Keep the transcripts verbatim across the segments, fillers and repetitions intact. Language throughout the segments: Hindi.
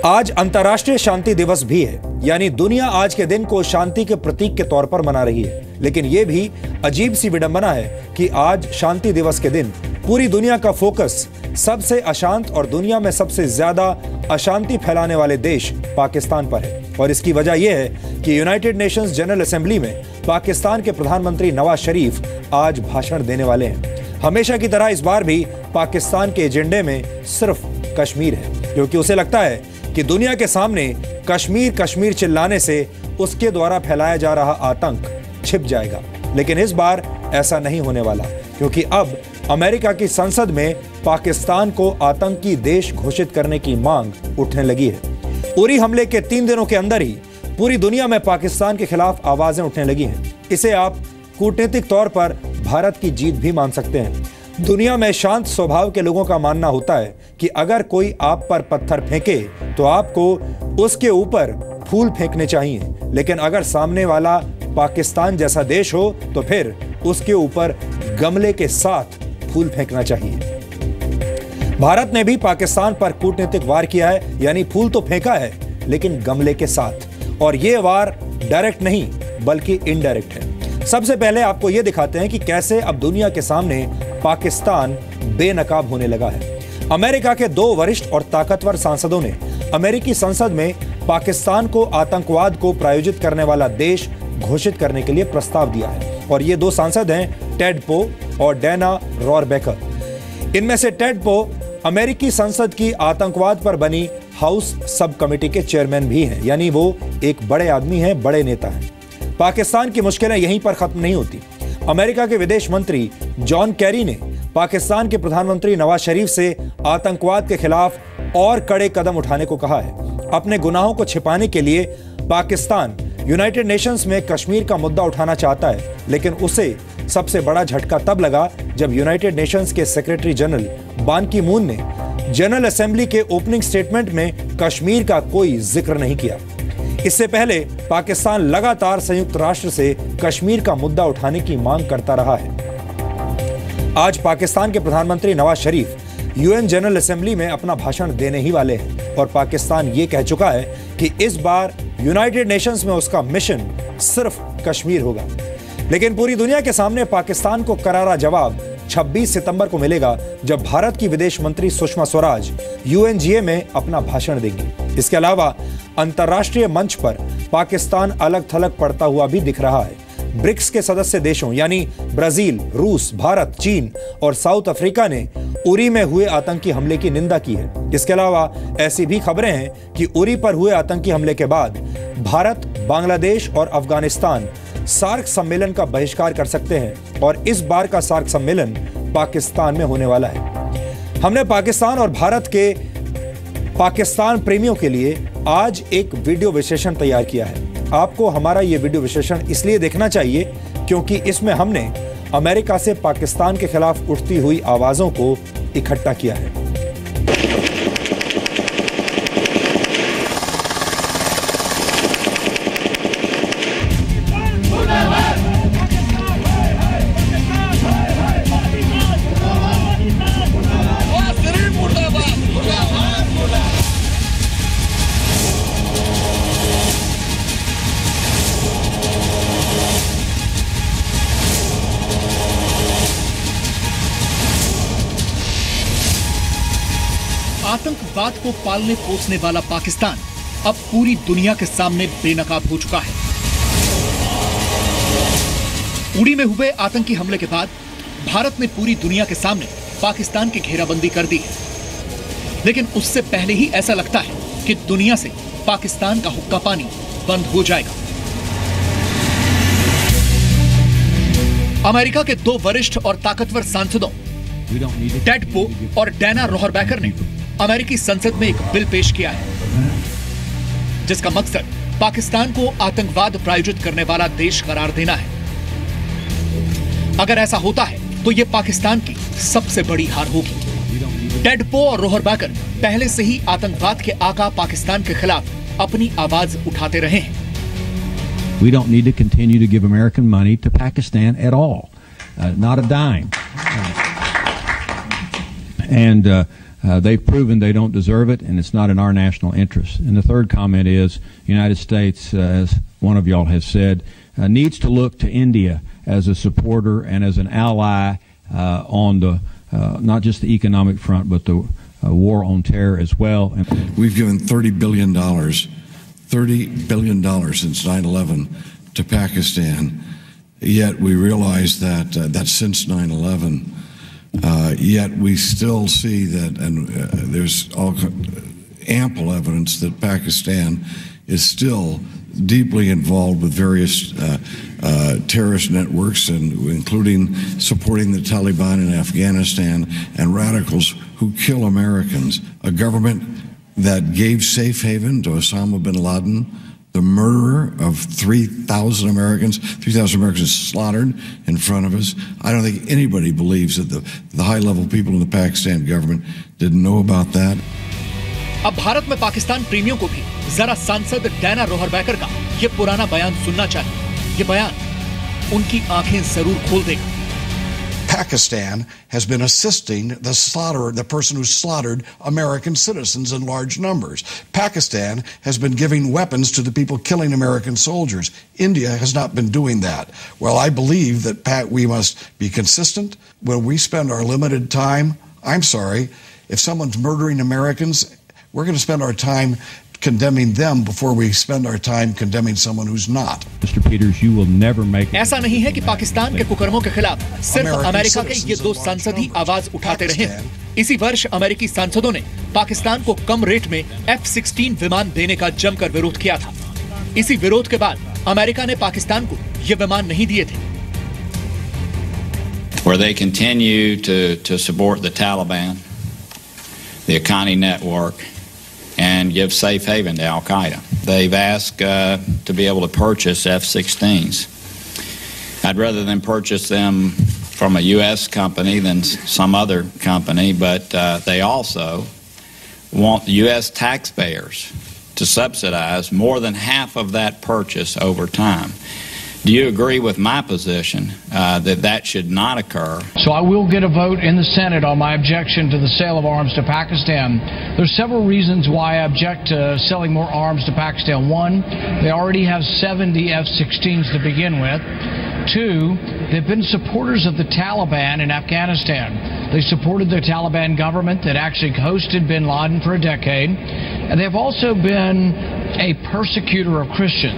आज अंतर्राष्ट्रीय शांति दिवस भी है, यानी दुनिया आज के दिन को शांति के प्रतीक के तौर पर मना रही है। लेकिन यह भी अजीब सी विडंबना है कि आज शांति दिवस के दिन पूरी दुनिया का फोकस सबसे अशांत और दुनिया में सबसे ज्यादा अशांति फैलाने वाले देश पाकिस्तान पर है। और इसकी वजह यह है कि यूनाइटेड नेशंस जनरल असेंबली में पाकिस्तान के प्रधानमंत्री नवाज शरीफ आज भाषण देने वाले हैं। हमेशा की तरह इस बार भी पाकिस्तान के एजेंडे में सिर्फ कश्मीर है, क्योंकि उसे लगता है कि दुनिया के सामने कश्मीर कश्मीर चिल्लाने से उसके द्वारा फैलाया जा रहा आतंक छिप जाएगा। लेकिन इस बार ऐसा नहीं होने वाला, क्योंकि अब अमेरिका की संसद में पाकिस्तान को आतंकी देश घोषित करने की मांग उठने लगी है। उरी हमले के तीन दिनों के अंदर ही पूरी दुनिया में पाकिस्तान के खिलाफ आवाजें उठने लगी हैं। इसे आप कूटनीतिक तौर पर भारत की जीत भी मान सकते हैं। दुनिया में शांत स्वभाव के लोगों का मानना होता है कि अगर कोई आप पर पत्थर फेंके तो आपको उसके ऊपर फूल फेंकने चाहिए, लेकिन अगर सामने वाला पाकिस्तान जैसा देश हो तो फिर उसके ऊपर गमले के साथ फूल फेंकना चाहिए। भारत ने भी पाकिस्तान पर कूटनीतिक वार किया है, यानी फूल तो फेंका है लेकिन गमले के साथ। और यह वार डायरेक्ट नहीं बल्कि इनडायरेक्ट है। सबसे पहले आपको यह दिखाते हैं कि कैसे अब दुनिया के सामने पाकिस्तान बेनकाब होने लगा है। अमेरिका के दो वरिष्ठ और ताकतवर सांसदों ने अमेरिकी संसद में पाकिस्तान को आतंकवाद को प्रायोजित करने वाला देश घोषित करने के लिए प्रस्ताव दिया है। और ये दो सांसद हैं टेड पो और डैना रोहरबैकर। इनमें से टेड पो अमेरिकी संसद की आतंकवाद पर बनी हाउस सब कमेटी के चेयरमैन भी हैं, यानी वो एक बड़े आदमी हैं, बड़े नेता हैं। पाकिस्तान की मुश्किलें यहीं पर खत्म नहीं होती। अमेरिका के विदेश मंत्री जॉन कैरी ने पाकिस्तान के प्रधानमंत्री नवाज शरीफ से आतंकवाद के खिलाफ और कड़े कदम उठाने को कहा है। अपने गुनाहों को छिपाने के लिए पाकिस्तान यूनाइटेड नेशंस में कश्मीर का मुद्दा उठाना चाहता है, लेकिन उसे सबसे बड़ा झटका तब लगा जब यूनाइटेड नेशंस के secretary general Ban Ki Moon ने जनरल असेंबली के ओपनिंग स्टेटमेंट में कश्मीर का कोई जिक्र नहीं किया। इससे पहले पाकिस्तान लगातार संयुक्त राष्ट्र से कश्मीर का मुद्दा उठाने की मांग करता रहा है। आज पाकिस्तान के प्रधानमंत्री Nawaz Sharif UN general assembly में अपना भाषण देने ही वाले हैं और पाकिस्तान ये कह चुका है कि इस बार यूनाइटेड नेशंस में उसका मिशन सिर्फ कश्मीर होगा। लेकिन पूरी दुनिया के सामने पाकिस्तान को करारा जवाब छब्बीस सितंबर को मिलेगा, जब भारत की विदेश मंत्री सुषमा स्वराज यूएनजीए में अपना भाषण देंगी। इसके अलावा अंतर्राष्ट्रीय मंच पर पाकिस्तान अलग थलग पड़ता हुआ भी दिख रहा है। ब्रिक्स के सदस्य देशों यानी ब्राजील, रूस, भारत, चीन और साउथ अफ्रीका ने उरी में हुए आतंकी हमले की निंदा की है। इसके अलावा ऐसी भी खबरें हैं कि उरी पर हुए आतंकी हमले के बाद भारत, बांग्लादेश और अफगानिस्तान सार्क सम्मेलन का बहिष्कार कर सकते हैं और इस बार का सार्क सम्मेलन पाकिस्तान में होने वाला है। हमने पाकिस्तान और भारत के पाकिस्तान प्रेमियों के लिए आज एक वीडियो विश्लेषण तैयार किया है। आपको हमारा यह वीडियो विश्लेषण इसलिए देखना चाहिए क्योंकि इसमें हमने अमेरिका से पाकिस्तान के खिलाफ उठती हुई आवाजों को इकट्ठा किया है। आतंकवाद को पालने पोसने वाला पाकिस्तान अब पूरी दुनिया के सामने बेनकाब हो चुका है। उड़ी में हुए आतंकी हमले के बाद भारत ने पूरी दुनिया के सामने पाकिस्तान की घेराबंदी कर दी है। लेकिन उससे पहले ही ऐसा लगता है कि दुनिया से पाकिस्तान का हुक्का पानी बंद हो जाएगा। अमेरिका के दो वरिष्ठ और ताकतवर सांसदों टेड पो और डैना रोहरबैकर ने अमेरिकी संसद में एक बिल पेश किया है, जिसका मकसद पाकिस्तान को आतंकवाद प्रायोजित करने वाला देश करार देना है। अगर ऐसा होता है तो यह पाकिस्तान की सबसे बड़ी हार होगी। टेड पो और रोहरबैकर पहले से ही आतंकवाद के आका पाकिस्तान के खिलाफ अपनी आवाज उठाते रहे हैं। We don't need to continue to give American money to Pakistan at all, uh, not a dime. And uh, uh, they've proven they don't deserve it, and it's not in our national interest. And the third comment is the United States, uh, as one of y'all has said, uh, needs to look to India as a supporter and as an ally uh, on the uh, not just the economic front, but the uh, war on terror as well. And we've given thirty billion dollars, thirty billion dollars since nine eleven to Pakistan, yet we realize that uh, that's since nine eleven. Uh, yet we still see that, and uh, there's all, ample evidence that Pakistan is still deeply involved with various uh, uh, terrorist networks, and including supporting the Taliban in Afghanistan and radicals who kill Americans. A government that gave safe haven to Osama bin Laden, the murderer of three thousand Americans, three thousand Americans slaughtered in front of us. I don't think anybody believes that the, the high-level people in the Pakistan government didn't know about that. अब भारत में पाकिस्तान प्रेमियों को भी जरा सांसद डैना रोहरबैकर का ये पुराना बयान सुनना चाहिए। ये बयान उनकी आंखें जरूर खोल देगा। Pakistan has been assisting the slaughter, the person who slaughtered American citizens in large numbers. Pakistan has been giving weapons to the people killing American soldiers. India has not been doing that. Well, I believe that Pat, we must be consistent. When we spend our limited time, I'm sorry, if someone's murdering Americans, we're going to spend our time condemning them before we spend our time condemning someone who's not. Mister Peters, you will never make it. ऐसा नहीं है कि पाकिस्तान के कुकर्मों के खिलाफ सिर्फ अमेरिका के ये दो सांसद ही आवाज उठाते रहे। इसी वर्ष अमेरिकी सांसदों ने पाकिस्तान को कम रेट में एफ सिक्सटीन विमान देने का जमकर विरोध किया था। इसी विरोध के बाद अमेरिका ने पाकिस्तान को ये विमान नहीं दिए थे। Where they continue to to support the Taliban, the Haqqani network, and give safe haven to Al-Qaeda. They've asked uh, to be able to purchase F sixteens. I'd rather than purchase them from a U S company than some other company, but uh, they also want U S taxpayers to subsidize more than half of that purchase over time. Do you agree with my position uh, that that should not occur? So I will get a vote in the Senate on my objection to the sale of arms to Pakistan. There's several reasons why I object to selling more arms to Pakistan. One, they already have seventy F sixteens to begin with. Two, they've been supporters of the Taliban in Afghanistan. They supported the Taliban government that actually hosted bin Laden for a decade. And they've also been a persecutor of Christians.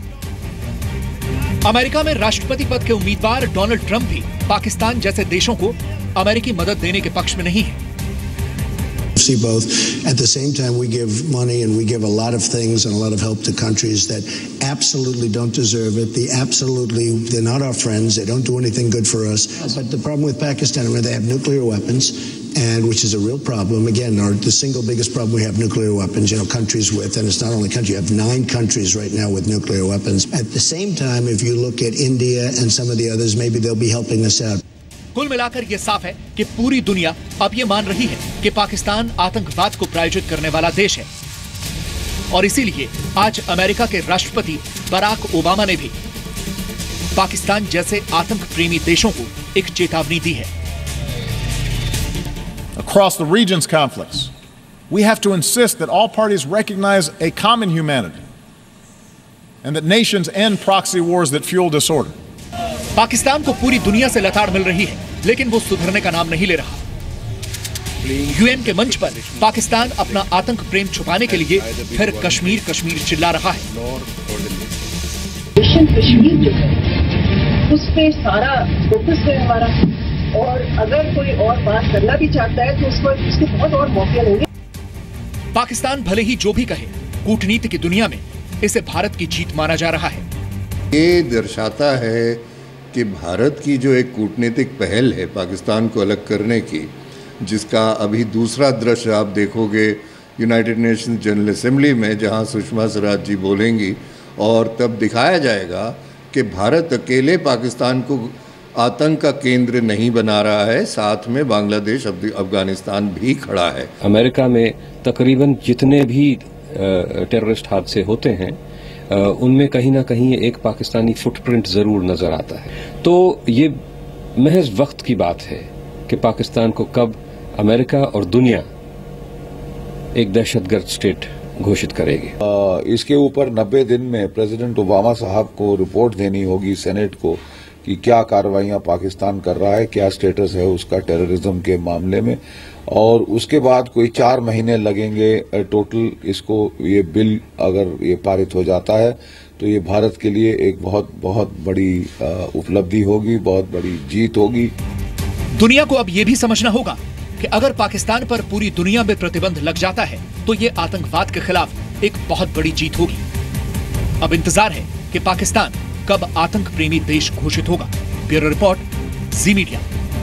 America में राष्ट्रपति पद के उम्मीदवार डोनाल्ड ट्रंप भी पाकिस्तान जैसे देशों को अमेरिकी मदद देने के पक्ष में नहीं है। See both. At the same time, we give money and we give a lot of things and a lot of help to countries that absolutely don't deserve it. They absolutely, they're not our friends. They don't do anything good for us. But the problem with Pakistan, where they have nuclear weapons, and which is a real problem. Again, our, the single biggest problem we have nuclear weapons, you know, countries with, and it's not only countries, you have nine countries right now with nuclear weapons. At the same time, if you look at India and some of the others, maybe they'll be helping us out. कुल मिलाकर यह साफ है कि पूरी दुनिया अब ये मान रही है कि पाकिस्तान आतंकवाद को प्रायोजित करने वाला देश है। और इसीलिए आज अमेरिका के राष्ट्रपति बराक ओबामा ने भी पाकिस्तान जैसे आतंक प्रेमी देशों को एक चेतावनी दी है। Across the region's conflicts, we have to insist that all parties recognize a common humanity and that nations end proxy wars that fuel disorder. Pakistan को पूरी दुनिया से लताड़ मिल रही है, लेकिन वो सुधरने का नाम नहीं ले रहा। यूएन के मंच पर पाकिस्तान अपना आतंक प्रेम छुपाने के लिए फिर कश्मीर कश्मीर चिल्ला रहा है। मिशन कश्मीर जो है उस पे सारा फोकस है हमारा, और अगर कोई और बात करना भी चाहता है तो उसको उसके बहुत और मौके होंगे। पाकिस्तान भले ही जो भी कहे, कूटनीति की दुनिया में इसे भारत की जीत माना जा रहा है। ये दर्शाता है कि भारत की जो एक कूटनीतिक पहल है पाकिस्तान को अलग करने की, जिसका अभी दूसरा दृश्य आप देखोगे यूनाइटेड नेशंस जनरल असेंबली में, जहां सुषमा स्वराज जी बोलेंगी, और तब दिखाया जाएगा कि भारत अकेले पाकिस्तान को आतंक का केंद्र नहीं बना रहा है, साथ में बांग्लादेश, अफगानिस्तान भी खड़ा है। अमेरिका में तकरीबन जितने भी टेररिस्ट हादसे होते हैं उनमें कहीं ना कहीं एक पाकिस्तानी फुटप्रिंट जरूर नजर आता है। तो ये महज वक्त की बात है कि पाकिस्तान को कब अमेरिका और दुनिया एक दहशतगर्द स्टेट घोषित करेगी। इसके ऊपर नब्बे दिन में प्रेसिडेंट ओबामा साहब को रिपोर्ट देनी होगी सेनेट को कि क्या कार्रवाइयां पाकिस्तान कर रहा है, क्या स्टेटस है उसका टेररिज्म के मामले में, और उसके बाद कोई चार महीने लगेंगे टोटल। इसको ये बिल अगर ये पारित हो जाता है तो ये भारत के लिए एक बहुत बहुत बड़ी उपलब्धि होगी, बहुत बड़ी जीत होगी। दुनिया को अब ये भी समझना होगा कि अगर पाकिस्तान पर पूरी दुनिया में प्रतिबंध लग जाता है तो ये आतंकवाद के खिलाफ एक बहुत बड़ी जीत होगी। अब इंतजार है कि पाकिस्तान कब आतंक प्रेमी देश घोषित होगा। Bureau report, Zee media.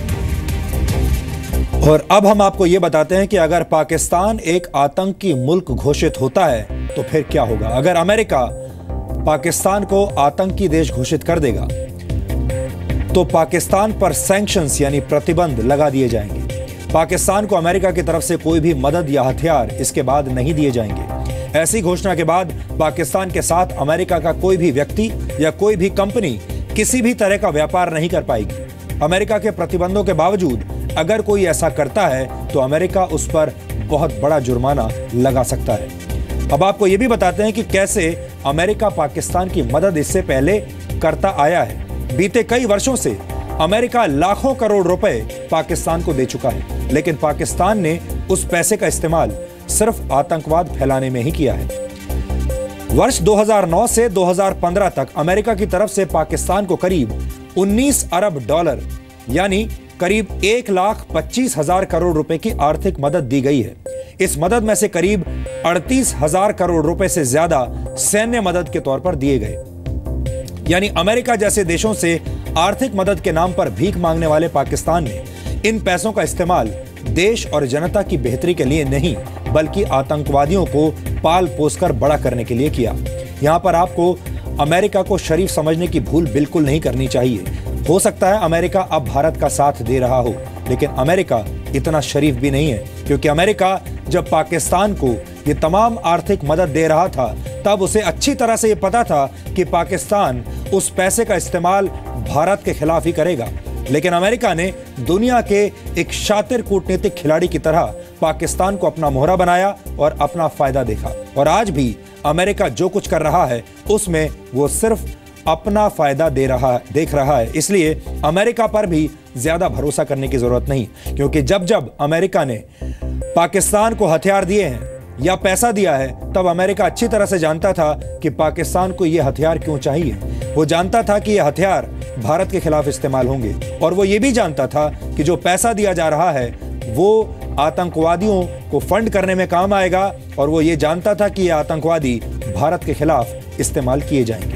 और अब हम आपको यह बताते हैं कि अगर पाकिस्तान एक आतंकी मुल्क घोषित होता है तो फिर क्या होगा। अगर अमेरिका पाकिस्तान को आतंकी देश घोषित कर देगा तो पाकिस्तान पर सैंक्शंस यानी प्रतिबंध लगा दिए जाएंगे। पाकिस्तान को अमेरिका की तरफ से कोई भी मदद या हथियार इसके बाद नहीं दिए जाएंगे। ऐसी घोषणा के बाद पाकिस्तान के साथ अमेरिका का कोई भी व्यक्ति या कोई भी कंपनी किसी भी तरह का व्यापार नहीं कर पाएगी। अमेरिका के प्रतिबंधों के बावजूद अगर कोई ऐसा करता है तो अमेरिका उस पर बहुत बड़ा जुर्माना लगा सकता है। अब आपको यह भी बताते हैं कि कैसे अमेरिका पाकिस्तान की मदद इससे पहले करता आया है। बीते कई वर्षों से अमेरिका लाखों करोड़ रुपए पाकिस्तान को दे चुका है, लेकिन पाकिस्तान ने उस पैसे का इस्तेमाल सिर्फ आतंकवाद फैलाने में ही किया है। वर्ष दो हज़ार नौ से दो हज़ार पंद्रह तक अमेरिका की तरफ से पाकिस्तान को करीब उन्नीस अरब डॉलर यानी करीब एक लाख पच्चीस हजार करोड़ रुपए की आर्थिक मदद दी गई है। इस मदद में से करीब अड़तीस हजार करोड़ रुपए से ज्यादा सैन्य मदद के तौर पर दिए गए। यानी अमेरिका जैसे देशों से आर्थिक मदद के नाम पर भीख मांगने वाले पाकिस्तान ने इन पैसों का इस्तेमाल देश और जनता की बेहतरी के लिए नहीं बल्कि आतंकवादियों को पाल पोसकर बड़ा करने के लिए किया। यहां पर आपको अमेरिका को शरीफ समझने की भूल बिल्कुल नहीं करनी चाहिए। हो सकता है अमेरिका अब भारत का साथ दे रहा हो, लेकिन अमेरिका इतना शरीफ भी नहीं है, क्योंकि अमेरिका जब पाकिस्तान को ये तमाम आर्थिक मदद दे रहा था तब उसे अच्छी तरह से ये पता था कि पाकिस्तान उस पैसे का इस्तेमाल भारत के खिलाफ ही करेगा। लेकिन अमेरिका ने दुनिया के एक शातिर कूटनीतिक खिलाड़ी की तरह पाकिस्तान को अपना मोहरा बनाया और अपना फायदा देखा। और आज भी अमेरिका जो कुछ कर रहा है उसमें वो सिर्फ अपना फायदा दे रहा देख रहा है। इसलिए अमेरिका पर भी ज्यादा भरोसा करने की जरूरत नहीं, क्योंकि जब जब अमेरिका ने पाकिस्तान को हथियार दिए हैं या पैसा दिया है तब अमेरिका अच्छी तरह से जानता था कि पाकिस्तान को यह हथियार क्यों चाहिए। वो जानता था कि यह हथियार भारत के खिलाफ इस्तेमाल होंगे, और वो ये भी जानता था कि जो पैसा दिया जा रहा है वो आतंकवादियों को फंड करने में काम आएगा, और वो ये जानता था कि यह आतंकवादी भारत के खिलाफ इस्तेमाल किए जाएंगे।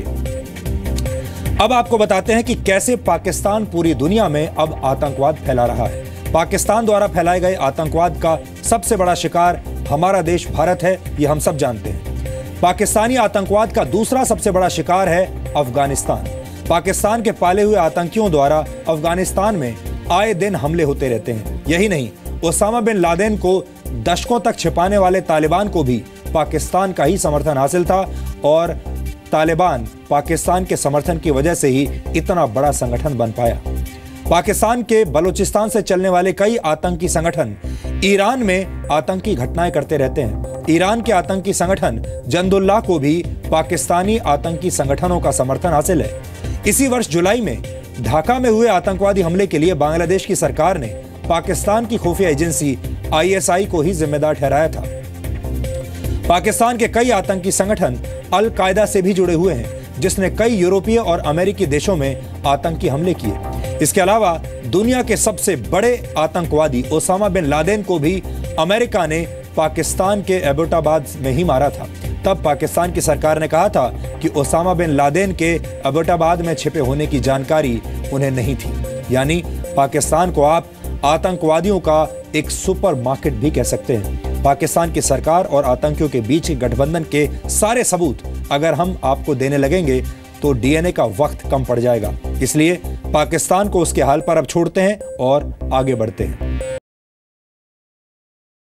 अब आपको बताते हैं कि कैसे पाकिस्तान पूरी दुनिया में अब आतंकवाद फैला रहा है। पाकिस्तान द्वारा फैलाए गए आतंकवाद का सबसे बड़ा शिकार हमारा देश भारत है, ये हम सब जानते हैं। पाकिस्तानी आतंकवाद का दूसरा सबसे बड़ा शिकार है अफगानिस्तान। पाकिस्तान के पाले हुए आतंकियों द्वारा अफगानिस्तान में आए दिन हमले होते रहते हैं। यही नहीं, ओसामा बिन लादेन को दशकों तक छिपाने वाले तालिबान को भी पाकिस्तान का ही समर्थन हासिल था, और तालिबान पाकिस्तान के समर्थन की वजह से ही इतना बड़ा संगठन बन पाया। पाकिस्तान के बलूचिस्तान से चलने वाले कई आतंकी संगठन ईरान में आतंकी घटनाएं करते रहते हैं। ईरान के आतंकी संगठन जंदुल्लाह को भी पाकिस्तानी आतंकी संगठनों का समर्थन हासिल है। इसी वर्ष जुलाई में ढाका में हुए आतंकवादी हमले के लिए बांग्लादेश की सरकार ने पाकिस्तान की खुफिया एजेंसी आई एस आई को ही जिम्मेदार ठहराया था। पाकिस्तान के कई आतंकी संगठन अल कायदा से भी जुड़े हुए हैं, जिसने कई यूरोपीय और अमेरिकी देशों में आतंकी हमले किए। इसके अलावा दुनिया के सबसे बड़े आतंकवादी ओसामा बिन लादेन को भी अमेरिका ने पाकिस्तान के एबोटाबाद में ही मारा था। तब पाकिस्तान की सरकार ने कहा था कि ओसामा बिन लादेन के एबोटाबाद में छिपे होने की जानकारी उन्हें नहीं थी। यानी पाकिस्तान को आप आतंकवादियों का एक सुपर मार्केट भी कह सकते हैं। पाकिस्तान की सरकार और आतंकियों के बीच गठबंधन के सारे सबूत अगर हम आपको देने लगेंगे तो डी एन ए का वक्त कम पड़ जाएगा। इसलिए पाकिस्तान को उसके हाल पर अब छोड़ते हैं और आगे बढ़ते हैं।